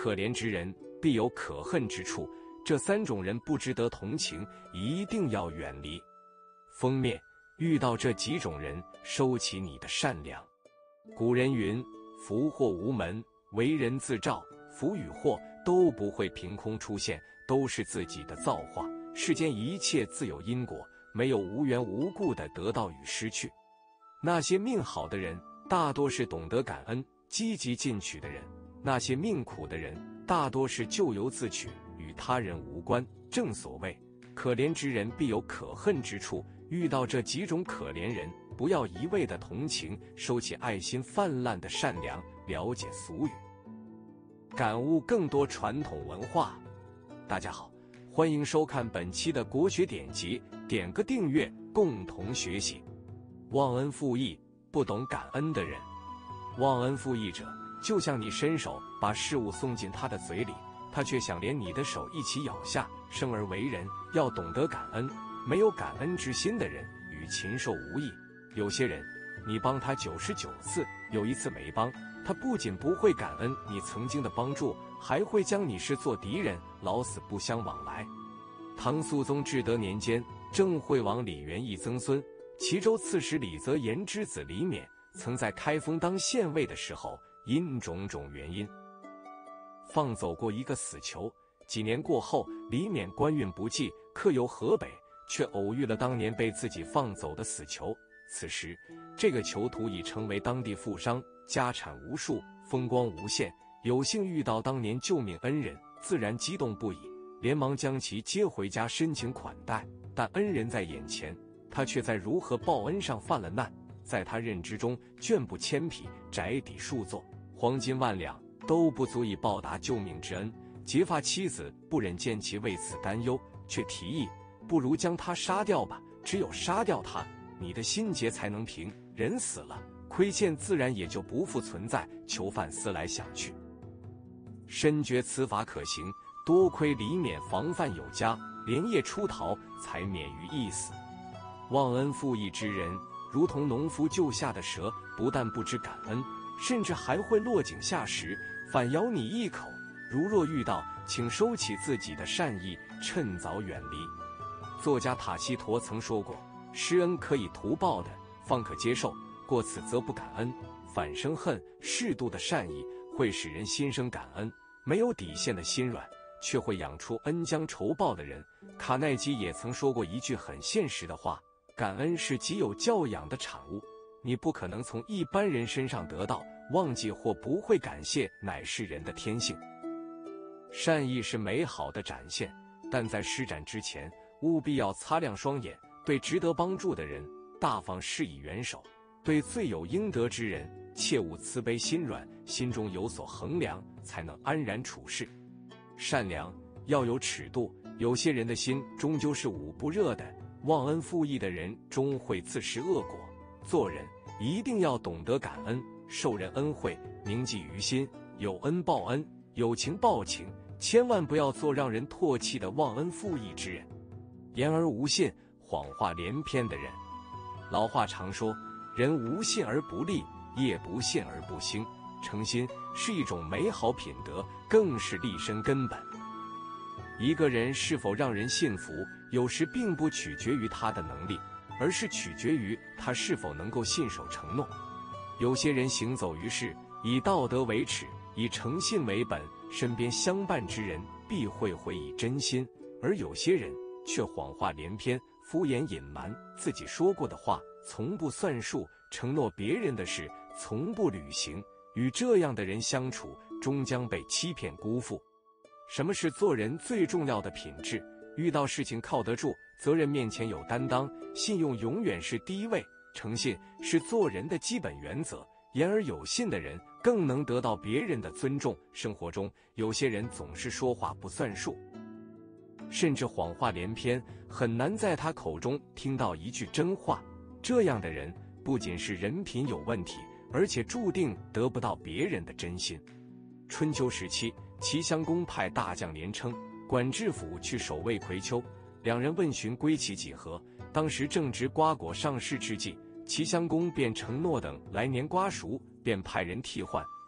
可怜之人必有可恨之处，这3种人不值得同情，一定要远离。封面，遇到这几种人，收起你的善良。古人云：福祸无门，为人自照。福与祸都不会凭空出现，都是自己的造化。世间一切自有因果，没有无缘无故的得到与失去。那些命好的人，大多是懂得感恩、积极进取的人；那些命苦的人，大多是咎由自取，与他人无关。正所谓，可怜之人必有可恨之处。遇到这几种可怜人，不要一味的同情，收起爱心泛滥的善良，了解俗语，感悟更多传统文化。大家好，欢迎收看本期的国学典籍，点个订阅，共同学习。忘恩负义，不懂感恩的人。忘恩负义者，就像你伸手把事物送进他的嘴里，他却想连你的手一起咬下。生而为人，要懂得感恩，没有感恩之心的人，与禽兽无异。有些人，你帮他99次，有1次没帮，他不仅不会感恩你曾经的帮助，还会将你视作敌人，老死不相往来。唐肃宗至德年间，郑惠王李元懿曾孙，齐州刺史李泽言之子李勉，曾在开封当县尉的时候，因种种原因，放走过一个死囚。几年过后，李勉官运不济，客游河北，却偶遇了当年被自己放走的死囚。此时，这个囚徒已成为当地富商，家产无数，风光无限。有幸遇到当年救命恩人，自然激动不已，连忙将其接回家深情款待。但恩人在眼前，他却在如何报恩上犯了难。在他认知中，绢布千匹，宅邸数座，黄金万两，都不足以报答救命之恩。结发妻子不忍见其为此担忧，却提议，不如将他杀掉吧，只有杀掉他，你的心结才能平，人死了，亏欠自然也就不复存在。囚犯思来想去，深觉此法可行，多亏李勉防范有加，连夜出逃，才免于一死。忘恩负义之人，如同农夫救下的蛇，不但不知感恩，甚至还会落井下石，反咬你一口。如若遇到，请收起自己的善意，趁早远离。作家塔西佗曾说过，施恩可以图报的，方可接受；过此则不感恩，反生恨。适度的善意会使人心生感恩，没有底线的心软却会养出恩将仇报的人。卡耐基也曾说过一句很现实的话，感恩是极有教养的产物，你不可能从一般人身上得到，忘记或不会感谢乃是人的天性。善意是美好的展现，但在施展之前，务必要擦亮双眼，对值得帮助的人大方施以援手，对罪有应得之人切勿慈悲心软，心中有所衡量，才能安然处事。善良要有尺度，有些人的心终究是捂不热的，忘恩负义的人终会自食恶果。做人一定要懂得感恩，受人恩惠铭记于心，有恩报恩，有情报情，千万不要做让人唾弃的忘恩负义之人。言而无信，谎话连篇的人。老话常说，人无信而不立，业不信而不兴。诚心是一种美好品德，更是立身根本。一个人是否让人信服，有时并不取决于他的能力，而是取决于他是否能够信守承诺。有些人行走于世，以道德为耻，以诚信为本，身边相伴之人必会回以真心；而有些人却谎话连篇，敷衍隐瞒，自己说过的话从不算数，承诺别人的事从不履行。与这样的人相处，终将被欺骗辜负。什么是做人最重要的品质？遇到事情靠得住，责任面前有担当，信用永远是第一位。诚信是做人的基本原则，言而有信的人更能得到别人的尊重。生活中有些人总是说话不算数，甚至谎话连篇，很难在他口中听到一句真话。这样的人不仅是人品有问题，而且注定得不到别人的真心。春秋时期，齐襄公派大将连称、管制府去守卫葵丘，两人问询归期几何。当时正值瓜果上市之际，齐襄公便承诺等来年瓜熟，便派人替换。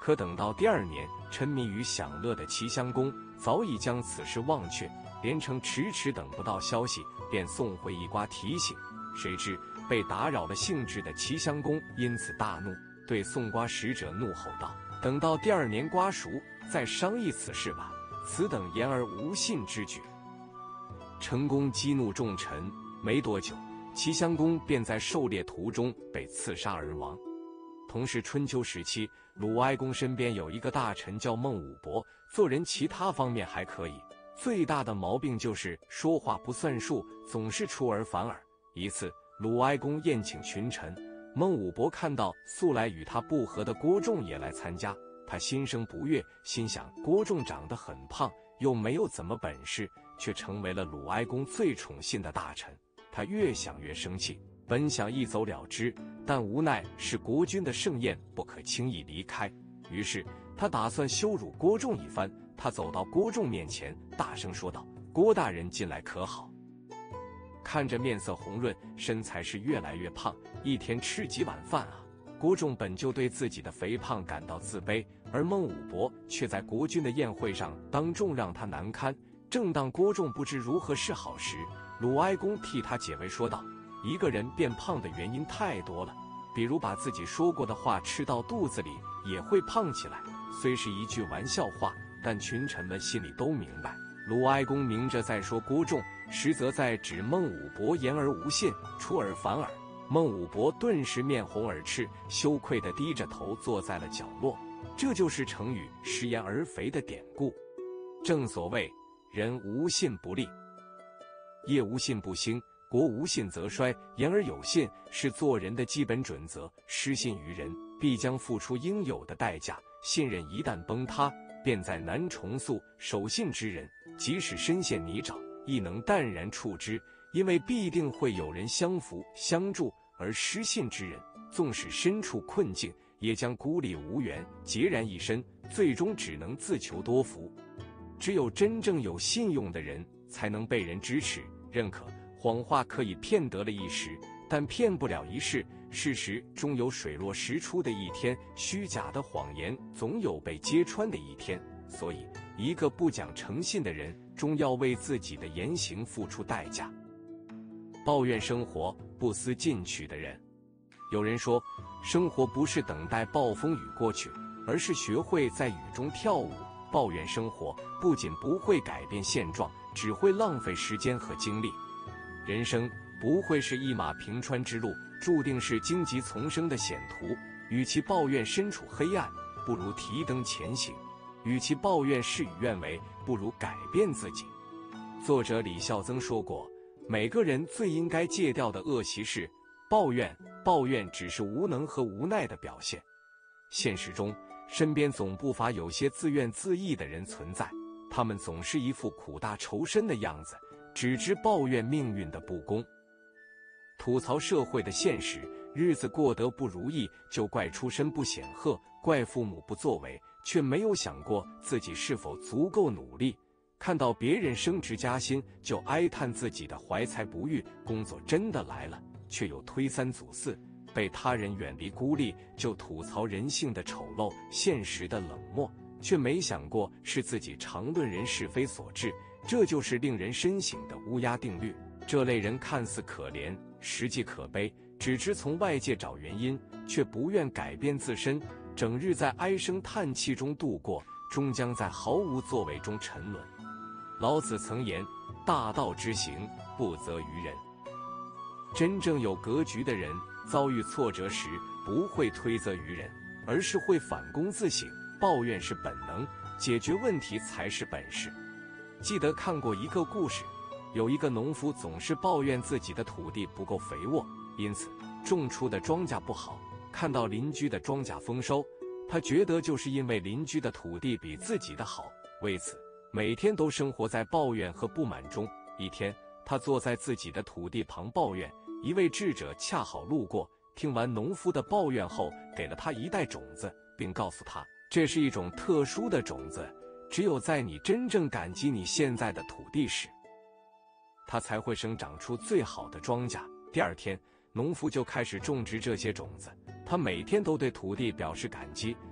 可等到第二年，沉迷于享乐的齐襄公早已将此事忘却，连城迟迟等不到消息，便送回一瓜提醒。谁知被打扰了兴致的齐襄公因此大怒，对送瓜使者怒吼道：“等到第二年瓜熟，再商议此事吧。此等言而无信之举。”成功激怒众臣，没多久，齐襄公便在狩猎途中被刺杀而亡。同是春秋时期，鲁哀公身边有一个大臣叫孟武伯，做人其他方面还可以，最大的毛病就是说话不算数，总是出尔反尔。一次，鲁哀公宴请群臣，孟武伯看到素来与他不和的郭仲也来参加，他心生不悦，心想郭仲长得很胖，又没有怎么本事，却成为了鲁哀公最宠信的大臣。他越想越生气，本想一走了之，但无奈是国君的盛宴，不可轻易离开。于是他打算羞辱郭仲一番。他走到郭仲面前，大声说道：“郭大人近来可好？”看着面色红润，身材是越来越胖，一天吃几碗饭啊？郭仲本就对自己的肥胖感到自卑，而孟武伯却在国君的宴会上当众让他难堪。正当郭仲不知如何是好时，鲁哀公替他解围说道：“一个人变胖的原因太多了，比如把自己说过的话吃到肚子里也会胖起来。”虽是一句玩笑话，但群臣们心里都明白，鲁哀公明着在说郭仲，实则在指孟武伯言而无信，出尔反尔。孟武伯顿时面红耳赤，羞愧地低着头坐在了角落。这就是成语食言而肥的典故。正所谓人无信不立，业无信不兴，国无信则衰。言而有信是做人的基本准则，失信于人，必将付出应有的代价。信任一旦崩塌，便再难重塑。守信之人，即使身陷泥沼，亦能淡然处之，因为必定会有人相扶相助。而失信之人，纵使身处困境，也将孤立无援，孑然一身，最终只能自求多福。只有真正有信用的人，才能被人支持认可。谎话可以骗得了一时，但骗不了一世。事实终有水落石出的一天，虚假的谎言总有被揭穿的一天。所以，一个不讲诚信的人，终要为自己的言行付出代价。抱怨生活不思进取的人。有人说，生活不是等待暴风雨过去，而是学会在雨中跳舞。抱怨生活不仅不会改变现状，只会浪费时间和精力。人生不会是一马平川之路，注定是荆棘丛生的险途。与其抱怨身处黑暗，不如提灯前行；与其抱怨事与愿违，不如改变自己。作者李孝曾说过，每个人最应该戒掉的恶习是抱怨。抱怨只是无能和无奈的表现。现实中，身边总不乏有些自怨自艾的人存在，他们总是一副苦大仇深的样子，只知抱怨命运的不公，吐槽社会的现实，日子过得不如意就怪出身不显赫，怪父母不作为，却没有想过自己是否足够努力。看到别人升职加薪，就哀叹自己的怀才不遇，工作真的来了，却又推三阻四；被他人远离孤立，就吐槽人性的丑陋，现实的冷漠，却没想过是自己常论人是非所致。这就是令人深省的乌鸦定律。这类人看似可怜，实际可悲，只知从外界找原因，却不愿改变自身，整日在唉声叹气中度过，终将在毫无作为中沉沦。老子曾言，大道之行，不责于人。真正有格局的人，遭遇挫折时不会推责于人，而是会反躬自省。抱怨是本能，解决问题才是本事。记得看过一个故事，有一个农夫总是抱怨自己的土地不够肥沃，因此种出的庄稼不好。看到邻居的庄稼丰收，他觉得就是因为邻居的土地比自己的好，为此每天都生活在抱怨和不满中。一天，他坐在自己的土地旁抱怨，一位智者恰好路过，听完农夫的抱怨后，给了他一袋种子，并告诉他，这是一种特殊的种子，只有在你真正感激你现在的土地时，它才会生长出最好的庄稼。第二天，农夫就开始种植这些种子，他每天都对土地表示感激，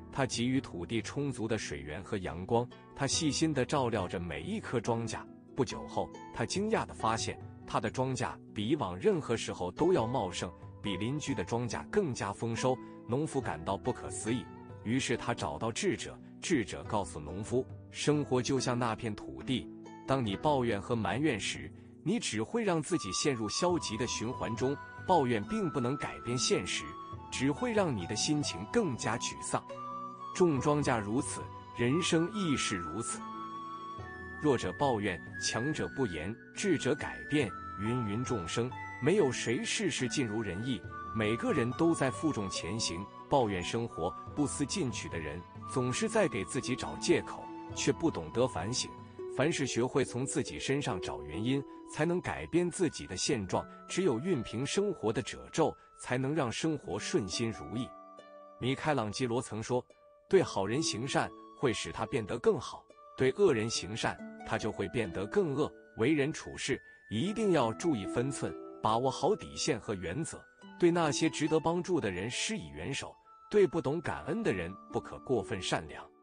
他给予土地充足的水源和阳光，他细心地照料着每一棵庄稼。不久后，他惊讶地发现，他的庄稼比以往任何时候都要茂盛，比邻居的庄稼更加丰收。农夫感到不可思议，于是他找到智者。智者告诉农夫，生活就像那片土地，当你抱怨和埋怨时，你只会让自己陷入消极的循环中。抱怨并不能改变现实，只会让你的心情更加沮丧。种庄稼如此，人生亦是如此。弱者抱怨，强者不言，智者改变，芸芸众生，没有谁事事尽如人意，每个人都在负重前行。抱怨生活不思进取的人，总是在给自己找借口，却不懂得反省。凡是学会从自己身上找原因，才能改变自己的现状。只有熨平生活的褶皱，才能让生活顺心如意。米开朗基罗曾说，对好人行善会使他变得更好，对恶人行善他就会变得更恶。为人处事一定要注意分寸，把握好底线和原则，对那些值得帮助的人施以援手，对不懂感恩的人不可过分善良。